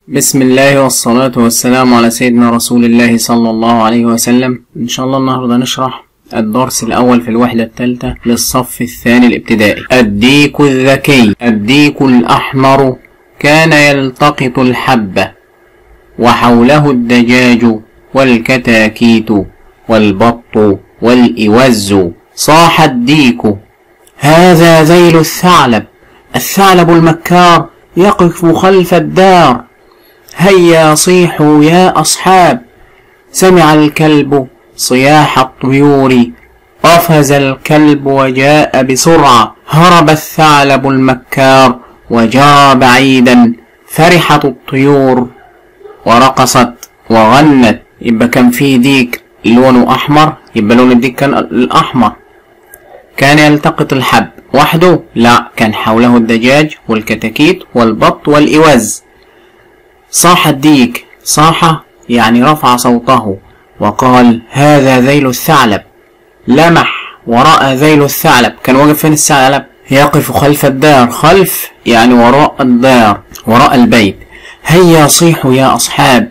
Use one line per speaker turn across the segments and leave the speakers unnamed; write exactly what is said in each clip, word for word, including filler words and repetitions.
بسم الله والصلاة والسلام على سيدنا رسول الله صلى الله عليه وسلم. إن شاء الله النهاردة نشرح الدرس الأول في الوحدة الثالثة للصف الثاني الابتدائي. الديك الذكي. الديك الأحمر كان يلتقط الحبة وحوله الدجاج والكتاكيت والبط والإوز. صاح الديك: هذا ذيل الثعلب، الثعلب المكار يقف خلف الدار. هيا صيحوا يا أصحاب. سمع الكلب صياح الطيور، قفز الكلب وجاء بسرعة. هرب الثعلب المكار وجرى بعيدا. فرحت الطيور ورقصت وغنت. يبقى كان فيه ديك لونه أحمر، يبقى لون الديك كان الأحمر. كان يلتقط الحب وحده؟ لا، كان حوله الدجاج والكتاكيت والبط والإوز. صاح الديك، صاح يعني رفع صوته وقال: هذا ذيل الثعلب. لمح ورأى ذيل الثعلب. كان واقف فين الثعلب؟ يقف خلف الدار. خلف يعني وراء الدار، وراء البيت. هيا صيحوا يا أصحاب.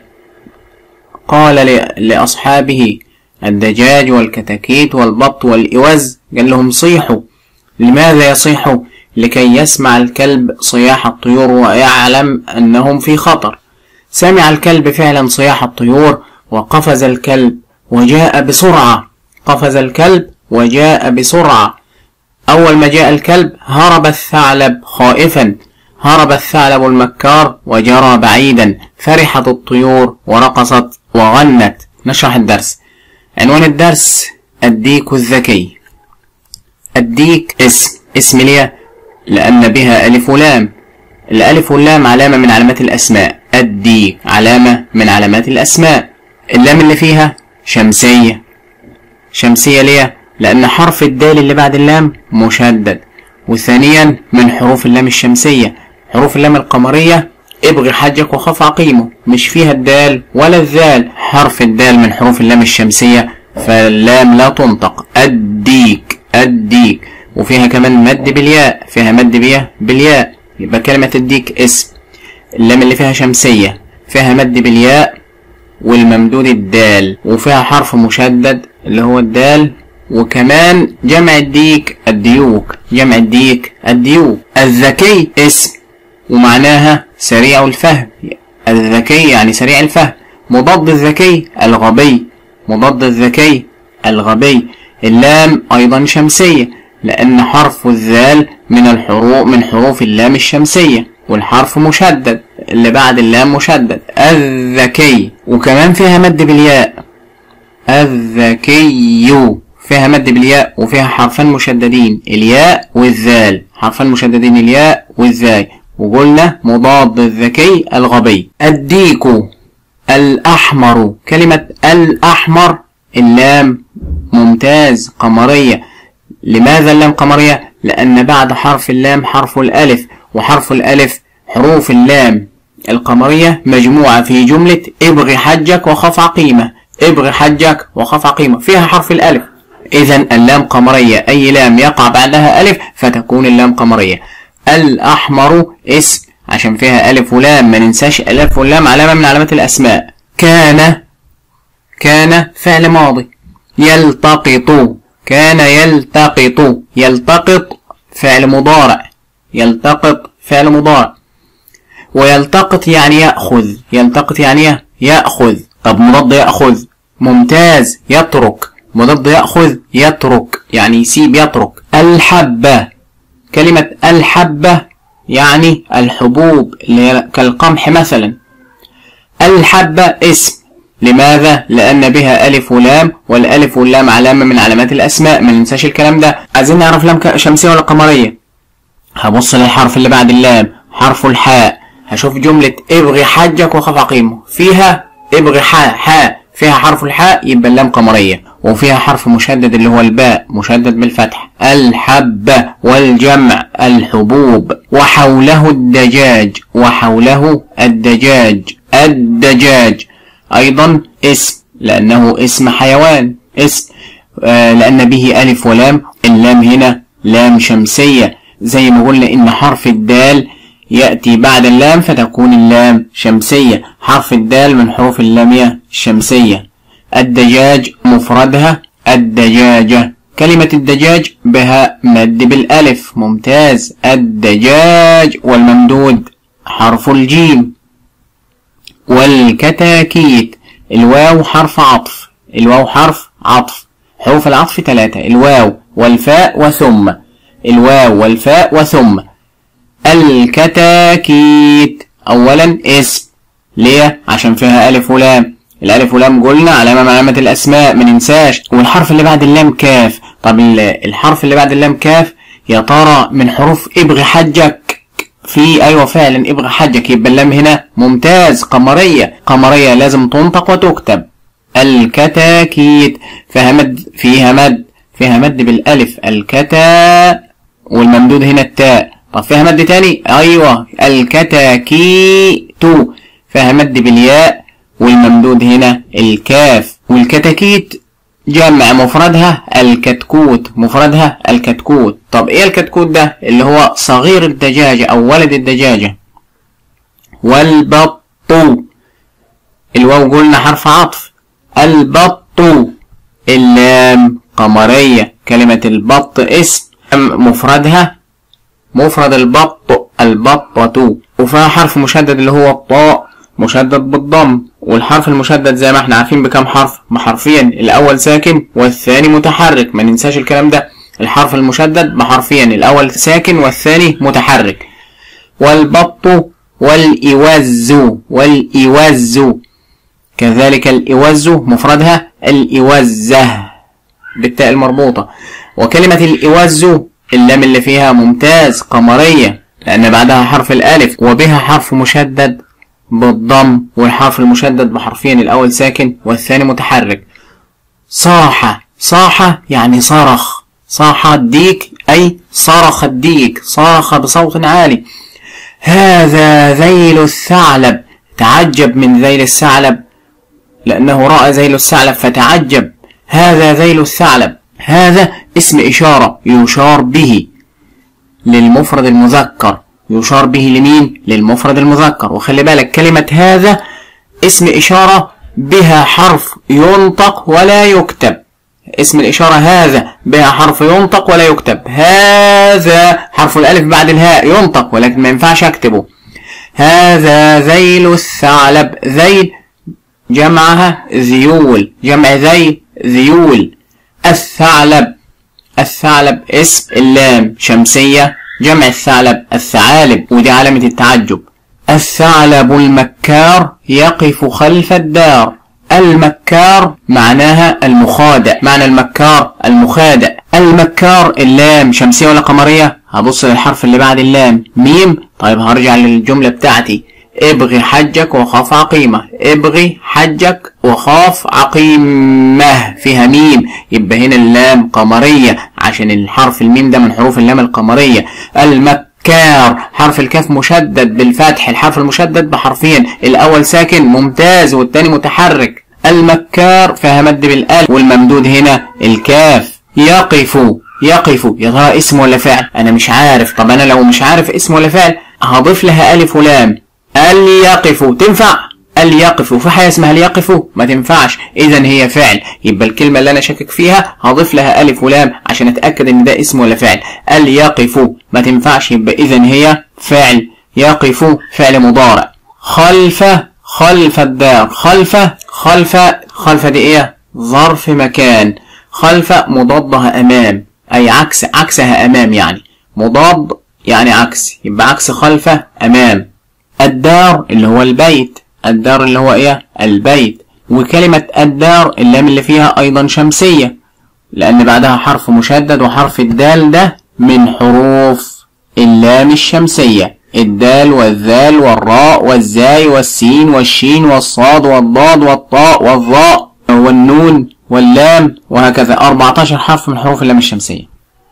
قال لأصحابه الدجاج والكتاكيت والبط والإوز، قال لهم صيحوا. لماذا يصيحوا؟ لكي يسمع الكلب صياح الطيور ويعلم أنهم في خطر. سمع الكلب فعلا صياح الطيور وقفز الكلب وجاء بسرعة. قفز الكلب وجاء بسرعة. أول ما جاء الكلب هرب الثعلب خائفا. هرب الثعلب المكار وجرى بعيدا. فرحت الطيور ورقصت وغنت. نشرح الدرس. عنوان الدرس: الديك الذكي. الديك اسم اسم ليه؟ لأن بها ألف ولام. الألف واللام علامة من علامات الأسماء. الديك علامة من علامات الأسماء. اللام اللي فيها شمسية. شمسية ليه؟ لأن حرف الدال اللي بعد اللام مشدد. وثانيا من حروف اللام الشمسية. حروف اللام القمرية ابغي حجك وخف عقيمه، مش فيها الدال ولا الذال. حرف الدال من حروف اللام الشمسية، فاللام لا تنطق. الديك الديك. وفيها كمان مد بالياء، فيها مد بيه بالياء. يبقى كلمة الديك اسم. اللام اللي فيها شمسية فيها مد بالياء والممدود الدال، وفيها حرف مشدد اللي هو الدال. وكمان جمع الديك الديوك. جمع الديك الديوك. الذكي اسم ومعناها سريع الفهم. الذكي يعني سريع الفهم. مضاد الذكي الغبي. مضاد الذكي الغبي. اللام أيضا شمسية لأن حرف الذال من الحروف من حروف اللام الشمسية، والحرف مشدد اللي بعد اللام مشدد. الذكي. وكمان فيها مد بالياء. الذكي فيها مد بالياء وفيها حرفان مشددين الياء والذال. حرفان مشددين الياء والذال. وقلنا مضاد الذكي الغبي. الديك الأحمر. كلمة الأحمر اللام ممتاز قمرية. لماذا اللام قمرية؟ لأن بعد حرف اللام حرف الألف، وحرف الألف حروف اللام القمرية مجموعة في جملة ابغي حجك وخف عقيمة. ابغي حجك وخف عقيمة فيها حرف الألف. إذا اللام قمرية، أي لام يقع بعدها ألف فتكون اللام قمرية. الأحمر اسم عشان فيها ألف ولام، ما ننساش ألف واللام علامة من علامات الأسماء. كان كان فعل ماضي. يلتقط. كان يلتقط. يلتقط فعل مضارع. يلتقط فعل مضارع. ويلتقط يعني يأخذ. يلتقط يعني يأخذ. طب مضاد يأخذ؟ ممتاز. يترك. مضاد يأخذ يترك يعني يسيب، يترك. الحبة. كلمة الحبة يعني الحبوب اللي كالقمح مثلا. الحبة اسم. لماذا؟ لأن بها ألف ولام، والألف واللام علامة من علامات الأسماء، ما ننساش الكلام ده. عايزين نعرف لام شمسية ولا قمرية؟ هبص للحرف اللي بعد اللام حرف الحاء. هشوف جملة ابغي حجك وخف عقيمه فيها ابغي حاء حاء فيها حرف الحاء، يبقى اللام قمرية. وفيها حرف مشدد اللي هو الباء مشدد بالفتح. الحبة. والجمع الحبوب. وحوله الدجاج. وحوله الدجاج. الدجاج أيضا اسم لأنه اسم حيوان. اسم آه لأن به ألف ولام. اللام هنا لام شمسية زي ما قلنا إن حرف الدال يأتي بعد اللام فتكون اللام شمسية. حرف الدال من حروف اللامية الشمسية. الدجاج مفردها الدجاجة. كلمة الدجاج بها مد بالألف. ممتاز. الدجاج. والممدود حرف الجيم. والكتاكيت. الواو حرف عطف. الواو حرف عطف. حروف العطف ثلاثة: الواو والفاء وثم. الواو والفاء وثم. الكتاكيت أولا اسم. ليه؟ عشان فيها ألف ولام. الألف ولام قلنا علامة من علامات الأسماء ما ننساش. والحرف اللي بعد اللام كاف. طب الحرف اللي بعد اللام كاف يا ترى من حروف ابغي حجك؟ في أيوة فعلا ابغي حجك، يبقى اللام هنا ممتاز. قمرية. قمرية لازم تنطق وتكتب. الكتاكيت فيها مد. فيها مد فيها مد بالألف. الكتا والممدود هنا التاء. طب فيها مد تاني؟ أيوة. الكتاكيتو فيها مد بالياء والممدود هنا الكاف. والكتاكيت جمع مفردها الكتكوت. مفردها الكتكوت. طب ايه الكتكوت ده؟ اللي هو صغير الدجاجة او ولد الدجاجة. والبط. الواو قلنا حرف عطف. البط. اللام قمرية. كلمة البط اسم. مفردها مفرد البط البطة. وفيها حرف مشدد اللي هو الطاء مشدد بالضم. والحرف المشدد زي ما احنا عارفين بكم حرف؟ بحرفين. الاول ساكن والثاني متحرك. ما ننساش الكلام ده. الحرف المشدد بحرفين، الاول ساكن والثاني متحرك. والبط. والإوز. والإوز كذلك. الإوز مفردها الإوزة بالتاء المربوطة. وكلمة الإوز اللام اللي فيها ممتاز قمرية لأن بعدها حرف الألف وبها حرف مشدد بالضم. والحرف المشدد بحرفين، الأول ساكن والثاني متحرك. صاح. صاح يعني صرخ. صاح الديك أي صرخ الديك. صرخ بصوت عالي. هذا ذيل الثعلب. تعجب من ذيل الثعلب لأنه رأى ذيل الثعلب فتعجب. هذا ذيل الثعلب. هذا اسم إشارة يشار به للمفرد المذكر. يشار به لمين؟ للمفرد المذكر. وخلي بالك كلمة هذا اسم إشارة بها حرف ينطق ولا يكتب. اسم الإشارة هذا بها حرف ينطق ولا يكتب. هذا حرف الألف بعد الهاء ينطق ولكن ما ينفعش أكتبه. هذا ذيل الثعلب. ذيل جمعها ذيول. جمع ذيل ذيول. الثعلب. الثعلب اسم. اللام شمسية. جمع الثعلب الثعالب ودي علامة التعجب. الثعلب المكار يقف خلف الدار. المكار معناها المخادع. معنى المكار المخادع. المكار اللام شمسية ولا قمرية؟ هبص للحرف اللي بعد اللام ميم. طيب هرجع للجملة بتاعتي. ابغي حجك وخاف عقيمة. ابغي حجك وخاف عقيمة فيها ميم، يبقى هنا اللام قمرية عشان الحرف الميم ده من حروف اللام القمرية. المكار حرف الكاف مشدد بالفتح. الحرف المشدد بحرفين، الأول ساكن ممتاز والتاني متحرك. المكار فيها مد بالألف والممدود هنا الكاف. يقف. يقف يا ترى اسم ولا فعل؟ أنا مش عارف. طب أنا لو مش عارف اسم ولا فعل هضيف لها ألف ولام. اليقف تنفع؟ اليقف في حاجة اسمها اليقف؟ ما تنفعش. إذا هي فعل، يبقى الكلمة اللي أنا شاكك فيها هضيف لها ألف ولام عشان أتأكد إن ده اسم ولا فعل. اليقف ما تنفعش، يبقى إذا هي فعل. يقف فعل مضارع. خلف. خلف الدار. خلف. خلف. خلف دي إيه؟ ظرف مكان. خلف مضادها أمام أي عكس. عكسها أمام يعني مضاد يعني عكس، يبقى عكس خلف أمام. الدار اللي هو البيت. الدار اللي هو ايه؟ البيت. وكلمة الدار اللام اللي فيها ايضا شمسية لان بعدها حرف مشدد، وحرف الدال ده من حروف اللام الشمسية. الدال والذال والراء والزاي والسين والشين والصاد والضاد والطاء والظاء والنون واللام وهكذا. أربعتاشر حرف من حروف اللام الشمسية.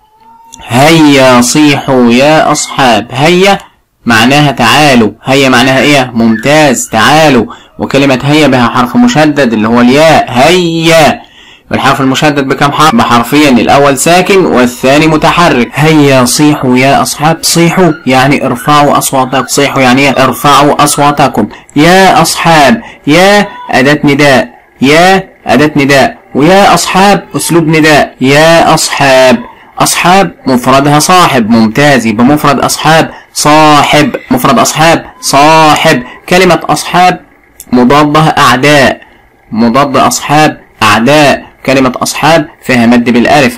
هيا صيحوا يا أصحاب. هيا معناها تعالوا. هيا معناها ايه؟ ممتاز تعالوا. وكلمة هيا بها حرف مشدد اللي هو الياء. هيا. والحرف المشدد بكم حرف؟ بحرفين، الأول ساكن والثاني متحرك. هيا صيحوا يا أصحاب. صيحوا يعني ارفعوا أصواتكم. صيحوا يعني ارفعوا أصواتكم. يا أصحاب، يا أداة نداء، يا أداة نداء، ويا أصحاب أسلوب نداء. يا أصحاب، أصحاب مفردها صاحب، ممتاز، يبقى مفرد أصحاب صاحب، مفرد أصحاب صاحب. كلمة أصحاب مضادها أعداء، مضاد أصحاب أعداء. كلمة أصحاب فيها مد بالألف،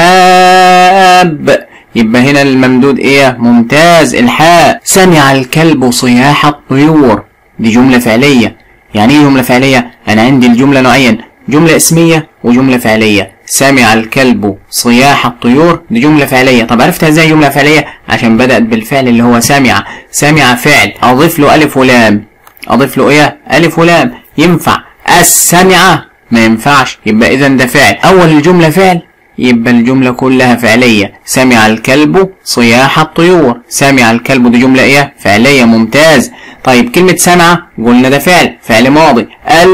أصحاب، يبقى هنا الممدود إيه؟ ممتاز، الحاء. سمع الكلب صياح الطيور، دي جملة فعلية. يعني إيه جملة فعلية؟ أنا عندي الجملة نوعين، جملة اسمية وجملة فعلية. سمع الكلب صياح الطيور دي جملة فعلية. طب عرفتها ازاي جملة فعلية؟ عشان بدأت بالفعل اللي هو سمع. سمع فعل، أضيف له ألف ولام، أضيف له إيه؟ ألف ولام. ينفع السمع؟ ما ينفعش، يبقى إذا ده فعل. أول الجملة فعل يبقى الجملة كلها فعلية. سمع الكلب صياح الطيور، سمع الكلب دي جملة إيه؟ فعلية، ممتاز. طيب كلمة سمع قلنا ده فعل، فعل ماضي.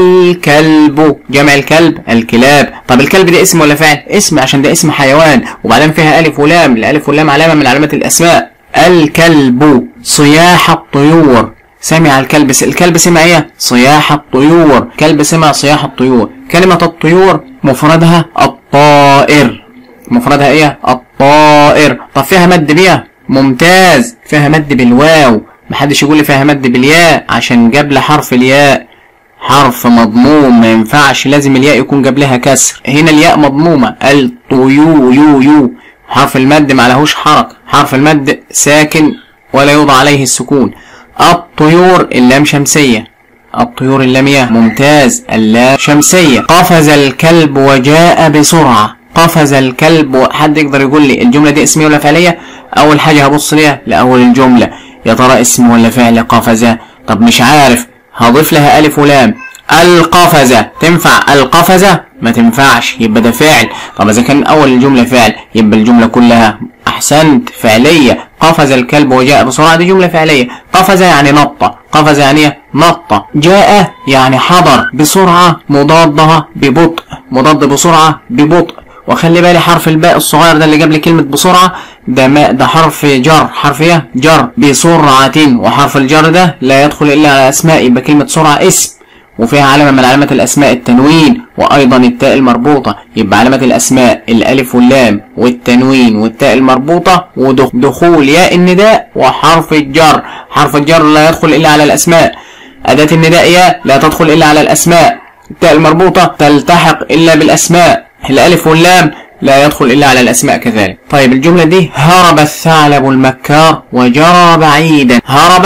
الكلب، جمع الكلب الكلاب. طب الكلب ده اسم ولا فعل؟ اسم، عشان ده اسم حيوان وبعدين فيها ألف ولام، الألف واللام علامة من علامات الأسماء. الكلب صياح الطيور، سمع الكلب، الكلب سمع ايه؟ صياح الطيور، كلب سمع صياح الطيور. كلمة الطيور مفردها الطائر، مفردها ايه؟ الطائر. طب فيها مد بيها؟ ممتاز، فيها مد بالواو. محدش يقول لي فيها مد بالياء عشان قبل حرف الياء حرف مضموم، ما ينفعش، لازم الياء يكون قبلها كسر. هنا الياء مضمومة، الطيو يو يو، حرف المد ما لهوش حركة، حرف المد ساكن ولا يوضع عليه السكون. الطيور اللام شمسية، الطيور اللامية، ممتاز، اللام شمسية. قفز الكلب وجاء بسرعة، قفز الكلب. حد يقدر يقول لي الجملة دي اسمية ولا فعلية؟ أول حاجة هبص ليها لأول الجملة، يا ترى اسم ولا فعل قفز؟ طب مش عارف، هضيف لها ألف ولام. القفزة تنفع؟ القفزة ما تنفعش، يبقى ده فعل. طب إذا كان أول الجملة فعل يبقى الجملة كلها أحسنت فعلية. قفز الكلب وجاء بسرعة دي جملة فعلية. قفز يعني نط، قفز يعني نط. جاء يعني حضر، بسرعة مضادها ببطء، مضاد بسرعة ببطء. وخلي بالي حرف الباء الصغير ده اللي قبل كلمة بسرعة ده ما ده حرف جر، حرف ايه؟ جر. بسرعة، وحرف الجر ده لا يدخل إلا على أسماء، يبقى كلمة سرعة اسم وفيها علامة من علامات الأسماء التنوين وأيضا التاء المربوطة، يبقى علامات الأسماء الألف واللام والتنوين والتاء المربوطة ودخول ياء النداء وحرف الجر. حرف الجر لا يدخل إلا على الأسماء، أداة النداء ياء لا تدخل إلا على الأسماء، التاء المربوطة تلتحق إلا بالأسماء، الألف واللام لا يدخل إلا على الأسماء كذلك. طيب الجملة دي هرب الثعلب المكار وجرى بعيدا. هرب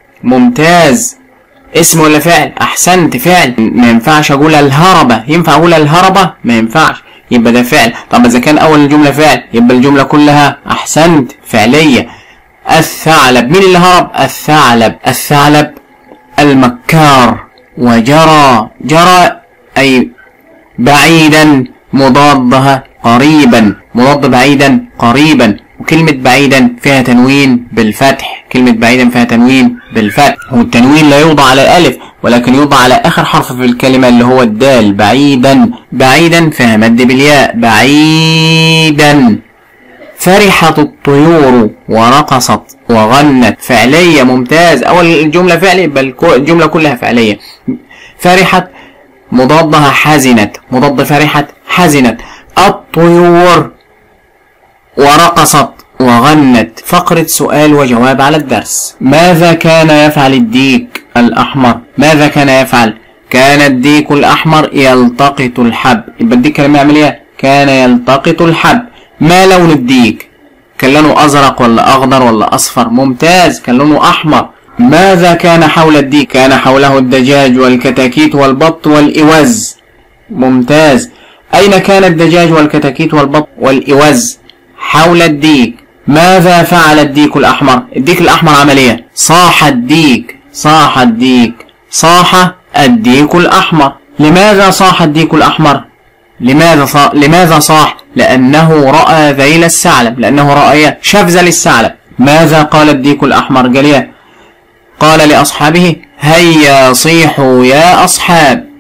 ممتاز، اسم ولا فعل؟ أحسنت، فعل. ما ينفعش أقول الهربة، ينفع أقول الهربة؟ ما ينفعش، يبقى ده فعل. طب إذا كان أول الجملة فعل يبقى الجملة كلها أحسنت فعلية. الثعلب، مين اللي هرب؟ الثعلب، الثعلب المكار. وجرى، جرى أي بعيدا، مضادها قريبا، مضاد بعيدا قريبا. وكلمة بعيدا فيها تنوين بالفتح، كلمة بعيدا فيها تنوين بالفتح، والتنوين لا يوضع على الألف ولكن يوضع على آخر حرف في الكلمة اللي هو الدال. بعيدا، بعيدا فيها مد بالياء، بعيدا. فرحت الطيور ورقصت وغنت، فعلية، ممتاز. أول الجملة فعلية بل الجملة كلها فعلية. فرحت مضادها حزنت، مضاد فرحت حزنت. الطيور ورقصت وغنت. فقرة سؤال وجواب على الدرس. ماذا كان يفعل الديك الأحمر؟ ماذا كان يفعل؟ كان الديك الأحمر يلتقط الحب، يبقى الديك كان يعمل ايه؟ كان يلتقط الحب. ما لون الديك؟ كان لونه أزرق ولا أخضر ولا أصفر؟ ممتاز، كان لونه أحمر. ماذا كان حول الديك؟ كان حوله الدجاج والكتاكيت والبط والإوز. ممتاز. أين كان الدجاج والكتاكيت والبط والإوز؟ حول الديك. ماذا فعل الديك الأحمر؟ الديك الأحمر عمل ايه؟ صاح الديك، صاح الديك، صاح الديك الأحمر. لماذا صاح الديك الأحمر؟ لماذا صاح؟ لماذا صاح؟ لأنه رأى ذيل الثعلب، لأنه رأى شاف ذيل الثعلب. ماذا قال الديك الأحمر؟ قال ايه؟ قال لأصحابه هيا صيحوا يا أصحاب،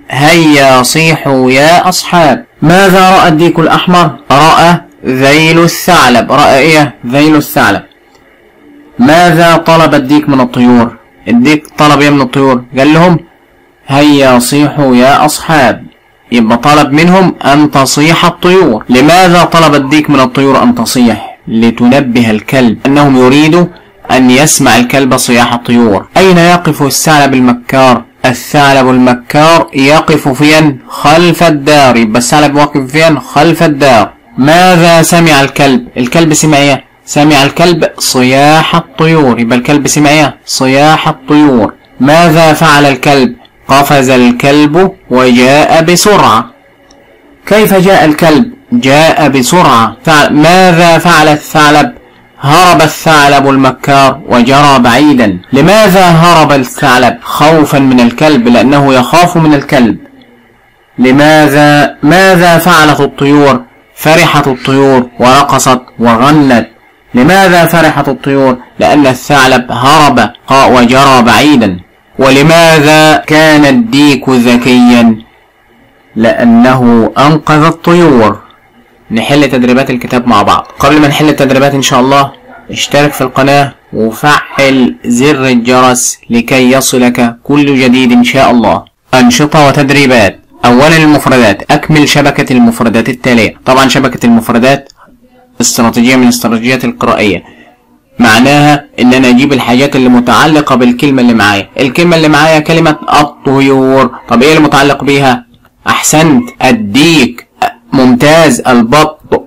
هيا صيحوا يا أصحاب. ماذا رأى الديك الأحمر؟ رأى ذيل الثعلب. رأى إيه؟ ذيل الثعلب. ماذا طلب الديك من الطيور؟ الديك طلب إيه من الطيور؟ قال لهم هيا صيحوا يا أصحاب. يبقى طلب منهم أن تصيح الطيور. لماذا طلب الديك من الطيور أن تصيح؟ لتنبه الكلب أنهم يريدوا أن يسمع الكلب صياح الطيور. أين يقف الثعلب المكار؟ الثعلب المكار يقف فين؟ خلف الدار. يبقى الثعلب واقف فين؟ خلف الدار. ماذا سمع الكلب؟ الكلب سمع ايه؟ سمع الكلب صياح الطيور. يبقى الكلب سمع ايه؟ صياح الطيور. ماذا فعل الكلب؟ قفز الكلب وجاء بسرعة. كيف جاء الكلب؟ جاء بسرعة. فعل. ماذا فعل الثعلب؟ هرب الثعلب المكار وجرى بعيدا. لماذا هرب الثعلب؟ خوفا من الكلب، لأنه يخاف من الكلب. لماذا؟ ماذا فعلت الطيور؟ فرحت الطيور ورقصت وغنت. لماذا فرحت الطيور؟ لأن الثعلب هرب وجرى بعيدا. ولماذا كان الديك ذكيا؟ لأنه أنقذ الطيور. نحل تدريبات الكتاب مع بعض. قبل ما نحل التدريبات إن شاء الله اشترك في القناة وفعل زر الجرس لكي يصلك كل جديد إن شاء الله. أنشطة وتدريبات. أولا المفردات. أكمل شبكة المفردات التالية. طبعا شبكة المفردات استراتيجية من الاستراتيجيات القرائية، معناها ان انا اجيب الحاجات اللي متعلقة بالكلمة اللي معايا. الكلمة اللي معايا كلمة الطيور، طب ايه اللي متعلق بيها؟ احسنت، الديك، ممتاز، البط،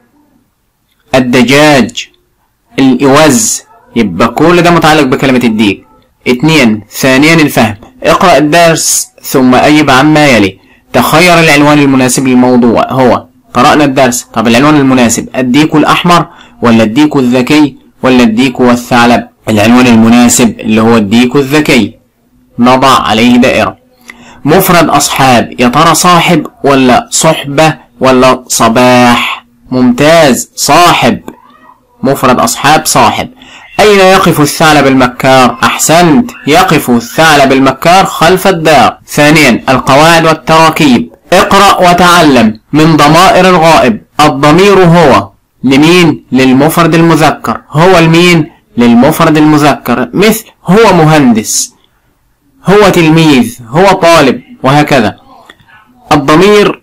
الدجاج، الإوز. يبقى كل ده متعلق بكلمة الديك. اتنين، ثانيا الفهم. اقرأ الدرس ثم أجب عما يلي. تخير العنوان المناسب للموضوع. هو قرأنا الدرس، طب العنوان المناسب الديك الأحمر ولا الديك الذكي ولا الديك والثعلب؟ العنوان المناسب اللي هو الديك الذكي. نضع عليه دائرة. مفرد أصحاب، يا ترى صاحب ولا صحبة ولا صباح؟ ممتاز، صاحب. مفرد أصحاب صاحب. أين يقف الثعلب المكار؟ أحسنت، يقف الثعلب المكار خلف الدار. ثانيا القواعد والتراكيب. اقرأ وتعلم. من ضمائر الغائب الضمير هو لمين؟ للمفرد المذكر. هو المين؟ للمفرد المذكر، مثل هو مهندس، هو تلميذ، هو طالب، وهكذا. الضمير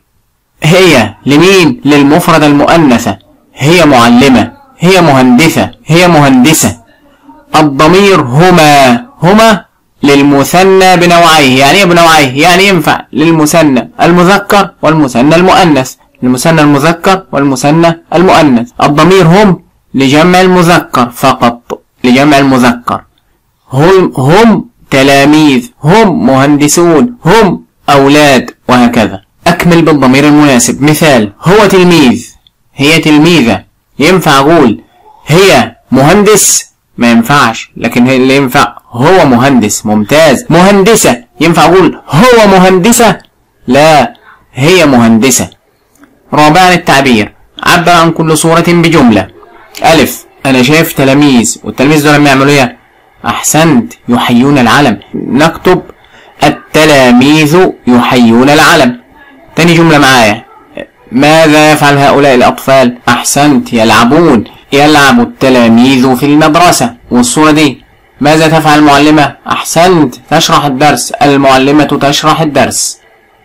هي لمين؟ للمفرد المؤنثة، هي معلمة، هي مهندسة، هي مهندسة. الضمير هما، هما للمثنى بنوعيه. يعني ايه بنوعيه؟ يعني ينفع للمثنى المذكر والمثنى المؤنث، المثنى المذكر والمثنى المؤنث. الضمير هم لجمع المذكر فقط، لجمع المذكر. هم هم تلاميذ، هم مهندسون، هم أولاد، وهكذا. أكمل بالضمير المناسب. مثال: هو تلميذ، هي تلميذة. ينفع أقول هي مهندس؟ ما ينفعش، لكن هي اللي ينفع هو مهندس. ممتاز. مهندسة، ينفع أقول هو مهندسة؟ لا، هي مهندسة. رابعا التعبير. عبر عن كل صورة بجملة. ألف، أنا شايف تلاميذ، والتلاميذ دول يعملوا إيه؟ أحسنت، يحيون العلم. نكتب التلاميذ يحيون العلم. تاني جملة معايا. ماذا يفعل هؤلاء الأطفال؟ أحسنت، يلعبون. يلعب التلاميذ في المدرسة. والصورة دي ماذا تفعل المعلمة؟ أحسنت، تشرح الدرس. المعلمة تشرح الدرس.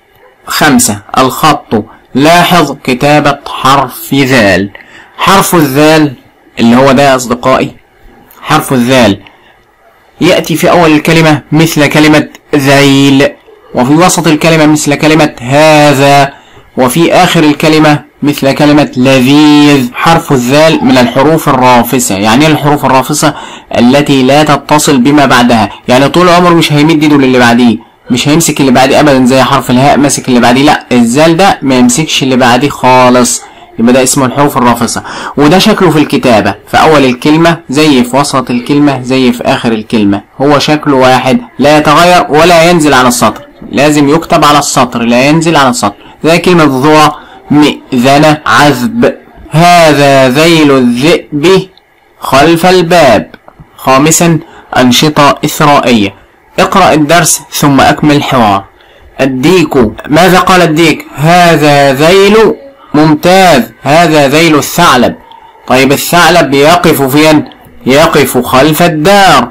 خمسة الخط. لاحظ كتابة حرف ذال. حرف الذال اللي هو ده يا أصدقائي، حرف الذال يأتي في أول الكلمة مثل كلمة ذيل، وفي وسط الكلمة مثل كلمة هذا، وفي آخر الكلمة مثل كلمة لذيذ. حرف الذال من الحروف الرافسة. يعني ايه الحروف الرافسة؟ التي لا تتصل بما بعدها. يعني طول عمره مش هيمد ايده للي بعديه، مش هيمسك اللي بعديه ابدا، زي حرف الهاء ماسك اللي بعديه. لا، الذال ده ما يمسكش اللي بعديه خالص، يبقى ده اسمه الحروف الرافسة. وده شكله في الكتابة، في أول الكلمة زي في وسط الكلمة زي في آخر الكلمة. هو شكله واحد، لا يتغير ولا ينزل على السطر. لازم يكتب على السطر، لا ينزل على السطر. زي كلمة ذرة، مئذنة، عذب. هذا ذيل الذئب خلف الباب. خامسا أنشطة إثرائية. اقرأ الدرس ثم أكمل الحوار. الديك. ماذا قال الديك؟ هذا ذيل. ممتاز، هذا ذيل الثعلب. طيب الثعلب يقف فين؟ يقف خلف الدار.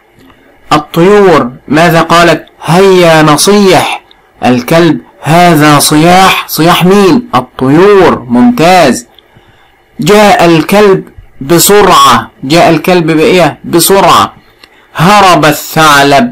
الطيور ماذا قالت؟ هيا نصيح. الكلب هذا صياح. صياح مين؟ الطيور. ممتاز. جاء الكلب بسرعة. جاء الكلب بإيه؟ بسرعة. هرب الثعلب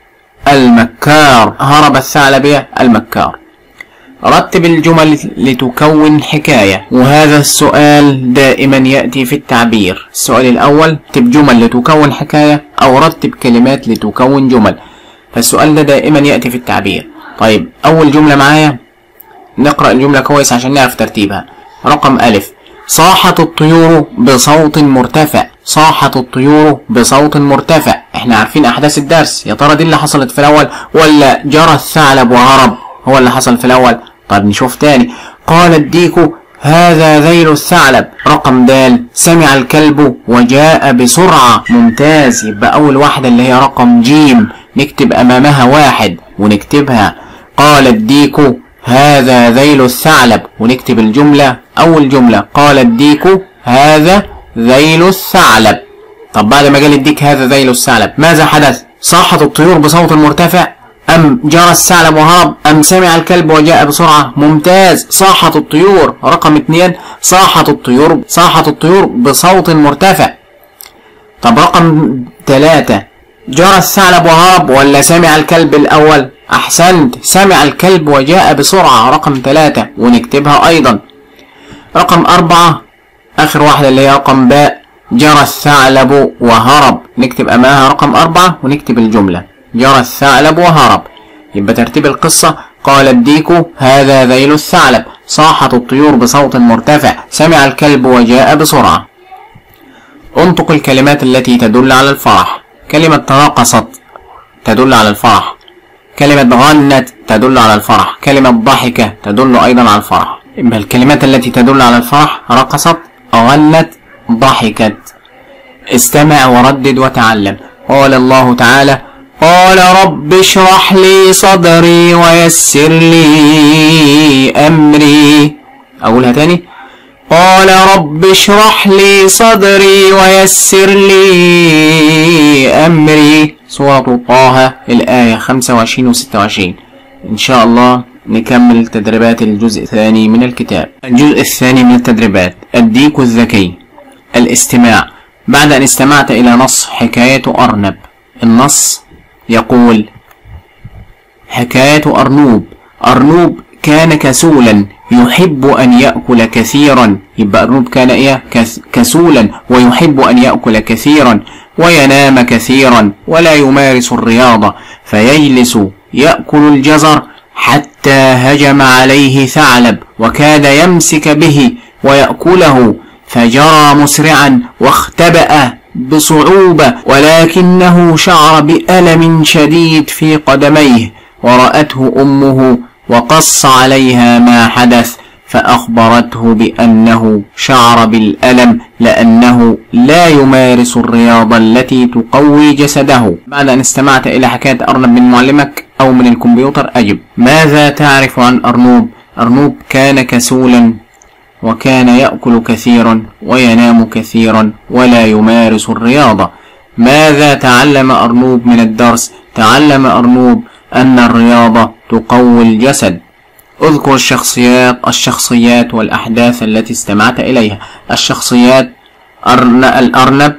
المكار. هرب الثعلب إيه؟ المكار. رتب الجمل لتكون حكاية، وهذا السؤال دائما يأتي في التعبير. السؤال الأول رتب جمل لتكون حكاية أو رتب كلمات لتكون جمل، فالسؤال ده دائما يأتي في التعبير. طيب أول جملة معايا، نقرأ الجملة كويس عشان نعرف ترتيبها. رقم ألف، صاحت الطيور بصوت مرتفع. صاحت الطيور بصوت مرتفع. احنا عارفين أحداث الدرس، يا ترى دي اللي حصلت في الأول ولا جرى الثعلب وهرب هو اللي حصل في الأول؟ طيب نشوف تاني. قال الديك هذا ذيل الثعلب. رقم د، سمع الكلب وجاء بسرعة. ممتاز، يبقى أول واحدة اللي هي رقم جيم نكتب أمامها واحد ونكتبها قال الديك هذا ذيل الثعلب، ونكتب الجملة أول جملة قال الديك هذا ذيل الثعلب. طب بعد ما قال الديك هذا ذيل الثعلب ماذا حدث؟ صاحت الطيور بصوت مرتفع، أم جرى الثعلب وهرب، أم سمع الكلب وجاء بسرعة؟ ممتاز، صاحت الطيور. رقم اثنين، صاحت الطيور صاحت الطيور بصوت مرتفع. طب رقم ثلاثة، جرى الثعلب وهرب ولا سمع الكلب الأول؟ أحسنت، سمع الكلب وجاء بسرعة. رقم ثلاثة ونكتبها أيضا. رقم أربعة آخر واحدة اللي هي رقم باء، جرى الثعلب وهرب، نكتب أمامها رقم أربعة ونكتب الجملة جرى الثعلب وهرب. يبقى ترتيب القصة قال الديك هذا ذيل الثعلب، صاحت الطيور بصوت مرتفع، سمع الكلب وجاء بسرعة. انطق الكلمات التي تدل على الفرح. كلمة تراقصت تدل على الفرح، كلمة غنت تدل على الفرح، كلمة ضحكة تدل أيضا على الفرح. يبقى الكلمات التي تدل على الفرح رقصت، غنت، ضحكت. استمع وردد وتعلم. قال الله تعالى قال رب اشرح لي صدري ويسر لي أمري. أقولها تاني، قال رب اشرح لي صدري ويسر لي أمري. سورة طه الآية خمسة وعشرين و ستة وعشرين. إن شاء الله نكمل تدريبات الجزء الثاني من الكتاب. الجزء الثاني من التدريبات الديك الذكي. الاستماع. بعد أن استمعت إلى نص حكاية أرنب. النص يقول حكاية أرنوب. أرنوب كان كسولا يحب أن يأكل كثيرا. يبقى أرنوب كان إيه؟ كسولا ويحب أن يأكل كثيرا وينام كثيرا ولا يمارس الرياضة، فيجلس يأكل الجزر حتى هجم عليه ثعلب وكاد يمسك به ويأكله، فجرى مسرعا واختبأ بصعوبة، ولكنه شعر بألم شديد في قدميه، ورأته أمه وقص عليها ما حدث، فأخبرته بأنه شعر بالألم لأنه لا يمارس الرياضة التي تقوي جسده. بعد أن استمعت إلى حكاية أرنب من معلمك أو من الكمبيوتر أجب. ماذا تعرف عن أرنوب؟ أرنوب كان كسولا وكان يأكل كثيرا وينام كثيرا ولا يمارس الرياضة. ماذا تعلم أرنوب من الدرس؟ تعلم أرنوب أن الرياضة تقوي الجسد. اذكر الشخصيات الشخصيات والأحداث التي استمعت إليها. الشخصيات الأرنب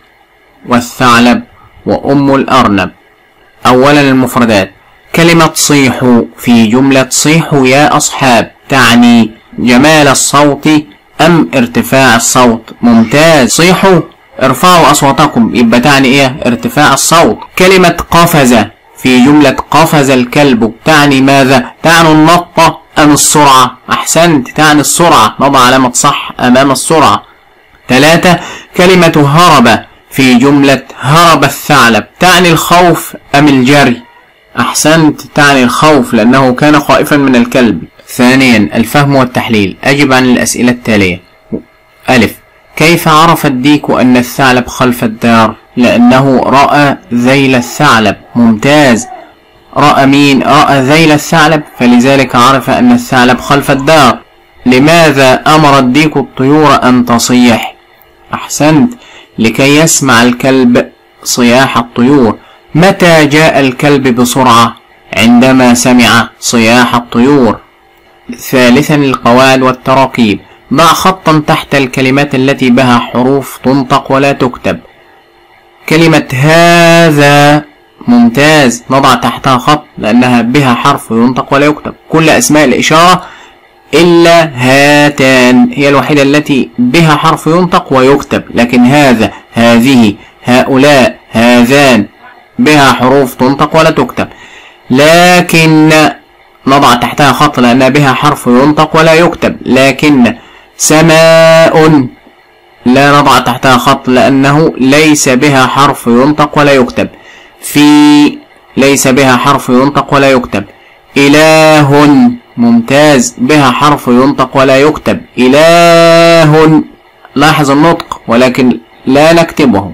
والثعلب وأم الأرنب. أولا المفردات. كلمة صيحوا في جملة صيحوا يا أصحاب تعني جمال الصوت أم ارتفاع الصوت؟ ممتاز، صيحوا ارفعوا أصواتكم، يبقى تعني إيه؟ ارتفاع الصوت. كلمة قفز في جملة قفز الكلب تعني ماذا؟ تعني النطة أم السرعة؟ أحسنت، تعني السرعة، نضع علامة صح أمام السرعة. ثلاثة. كلمة هرب في جملة هرب الثعلب تعني الخوف أم الجري؟ أحسنت، تعني الخوف لأنه كان خائفا من الكلب. ثانيا الفهم والتحليل. أجب عن الأسئلة التالية. ألف. كيف عرف الديك أن الثعلب خلف الدار؟ لأنه رأى ذيل الثعلب. ممتاز، رأى مين؟ رأى ذيل الثعلب، فلذلك عرف أن الثعلب خلف الدار. لماذا أمر الديك الطيور أن تصيح؟ أحسنت، لكي يسمع الكلب صياح الطيور. متى جاء الكلب بسرعة؟ عندما سمع صياح الطيور. ثالثا القواعد والتراكيب. ضع خطا تحت الكلمات التي بها حروف تنطق ولا تكتب. كلمة هذا ممتاز، نضع تحتها خط لأنها بها حرف ينطق ولا يكتب. كل أسماء الإشارة إلا هاتان هي الوحيدة التي بها حرف ينطق ويكتب، لكن هذا، هذه، هؤلاء، هذان بها حروف تنطق ولا تكتب. لكن نضع تحتها خط لأنها بها حرف ينطق ولا يكتب. لكن سماء لا نضع تحتها خط لأنه ليس بها حرف ينطق ولا يكتب. في ليس بها حرف ينطق ولا يكتب. إله ممتاز، بها حرف ينطق ولا يكتب. إله لاحظ النطق ولكن لا نكتبه.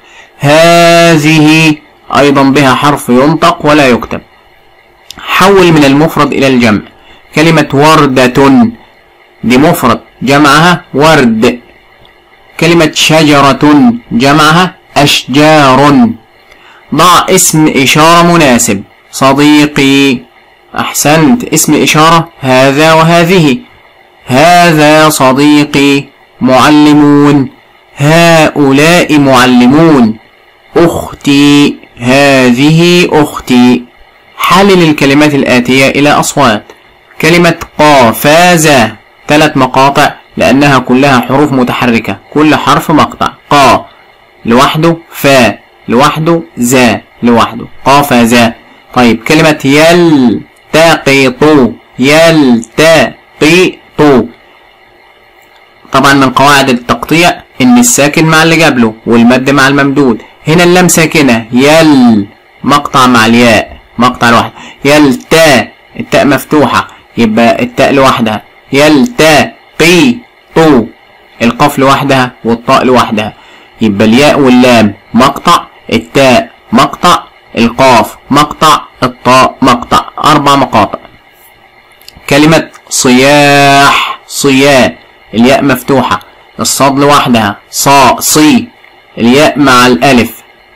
هذه أيضا بها حرف ينطق ولا يكتب. حول من المفرد إلى الجمع. كلمة وردة دي مفرد، جمعها ورد. كلمة شجرة جمعها أشجار. ضع اسم إشارة مناسب. صديقي، أحسنت، اسم إشارة هذا وهذه. هذا صديقي. معلمون، هؤلاء معلمون. أختي، هذه أختي. حلل الكلمات الآتية إلى أصوات. كلمة قافازة ثلاث مقاطع لأنها كلها حروف متحركة، كل حرف مقطع. قا لوحده، فا لوحده، زا لوحده. قافازة. طيب كلمة يلتقط، يلتقط. طبعا من قواعد التقطيع إن الساكن مع اللي قبله والمد مع الممدود. هنا اللام ساكنة، يل مقطع مع الياء، مقطع لوحده. يلتا التاء مفتوحة يبقى التاء لوحدها. يلتقي طو القاف لوحدها والطاء لوحدها، يبقى الياء واللام مقطع، التاء مقطع، القاف مقطع، الطاء مقطع. أربع مقاطع. كلمة صياح، صيا الياء مفتوحة، الصاد لوحدها، صا صي الياء مع الألف.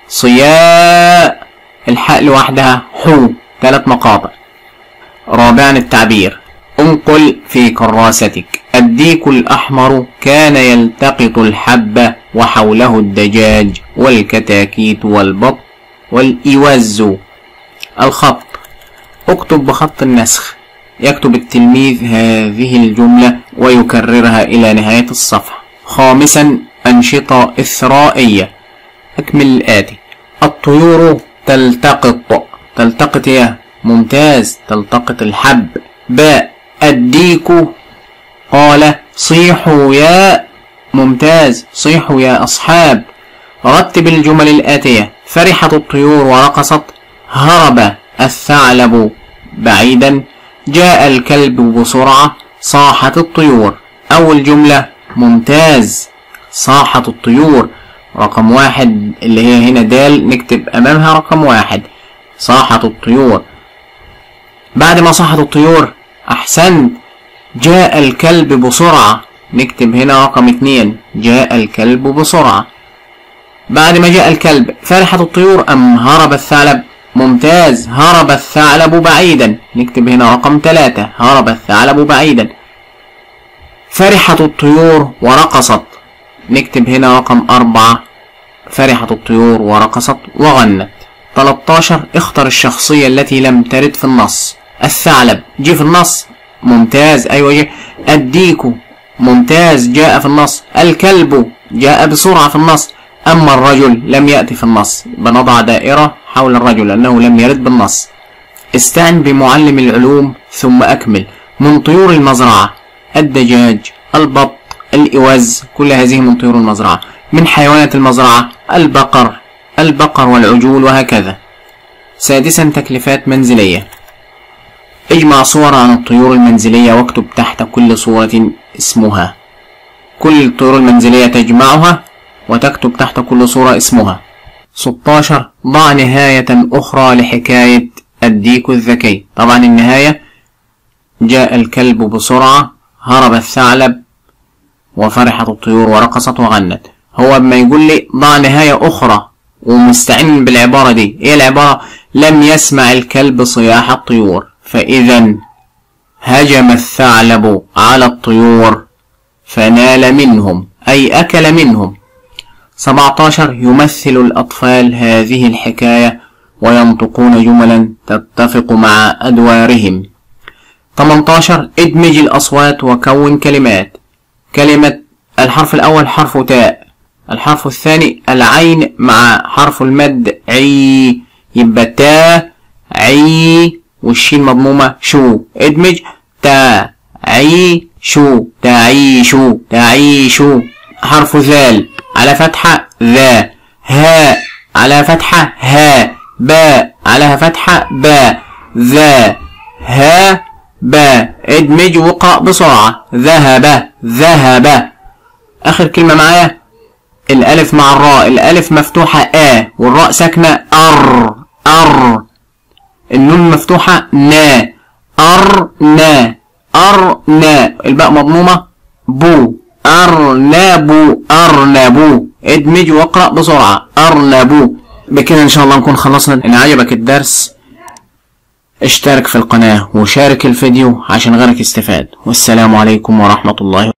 صياء الحاء لوحدها، حو ثلاث مقاطع. رابعا التعبير. انقل في كراستك. الديك الأحمر كان يلتقط الحب وحوله الدجاج والكتاكيت والبط والإوز. الخط. اكتب بخط النسخ. يكتب التلميذ هذه الجملة ويكررها إلى نهاية الصفحة. خامسا أنشطة إثرائية. أكمل الآتي. الطيور تلتقط، تلتقط يا ممتاز، تلتقط الحب. باء الديك قال صيحوا يا ممتاز، صيحوا يا أصحاب. رتب الجمل الآتية. فرحت الطيور ورقصت. هرب الثعلب بعيدا. جاء الكلب بسرعة. صاحت الطيور. أول جملة ممتاز، صاحت الطيور. رقم واحد اللي هي هنا دال نكتب أمامها رقم واحد، صاحت الطيور. بعد ما صاحت الطيور أحسنت، جاء الكلب بسرعة، نكتب هنا رقم اتنين، جاء الكلب بسرعة. بعد ما جاء الكلب فرحت الطيور أم هرب الثعلب؟ ممتاز، هرب الثعلب بعيدا، نكتب هنا رقم ثلاثة، هرب الثعلب بعيدا. فرحت الطيور ورقصت، نكتب هنا رقم أربعة، فرحت الطيور ورقصت وغنت. تلتاشر اختر الشخصية التي لم ترد في النص. الثعلب جه في النص، ممتاز، أيوة جه. الديك ممتاز جاء في النص. الكلب جاء بسرعة في النص. أما الرجل لم يأتي في النص، بنضع دائرة حول الرجل لأنه لم يرد بالنص. استعن بمعلم العلوم ثم أكمل. من طيور المزرعة الدجاج، البط، الإوز، كل هذه من طيور المزرعة. من حيوانات المزرعة البقر، البقر والعجول وهكذا. سادسا تكليفات منزلية. اجمع صور عن الطيور المنزلية واكتب تحت كل صورة اسمها. كل الطيور المنزلية تجمعها وتكتب تحت كل صورة اسمها. ستاشر ضع نهاية أخرى لحكاية الديك الذكي. طبعا النهاية جاء الكلب بسرعة، هرب الثعلب، وفرحت الطيور ورقصت وغنت. هو اما يقول لي ضع نهاية أخرى ومستعين بالعبارة دي، ايه العبارة؟ لم يسمع الكلب صياح الطيور، فإذا هجم الثعلب على الطيور فنال منهم، أي أكل منهم. سبعتاشر يمثل الأطفال هذه الحكاية وينطقون جملا تتفق مع أدوارهم. تمنتاشر ادمج الأصوات وكون كلمات. كلمة الحرف الأول حرف تاء، الحرف الثاني العين مع حرف المد عي، يبقى تا عي والشين مضمومة شو. ادمج تا عي شو، تعيشو تعيشو. حرف ذال على فتحة ذا، هاء على فتحة ها، باء على فتحة با، ذا ها با. ادمج وقرأ بسرعة. ذهب ذهب. آخر كلمة معايا الألف مع الراء، الألف مفتوحة آ والراء ساكنة أر أر، النون مفتوحة نا أر نا أر نا، الباء مضمومة بو أرنبو أرنبو. ادمج واقرأ بسرعة أرنبو. بكده إن شاء الله نكون خلصنا. إن عجبك الدرس اشترك في القناة وشارك الفيديو عشان غيرك يستفاد، والسلام عليكم ورحمة الله.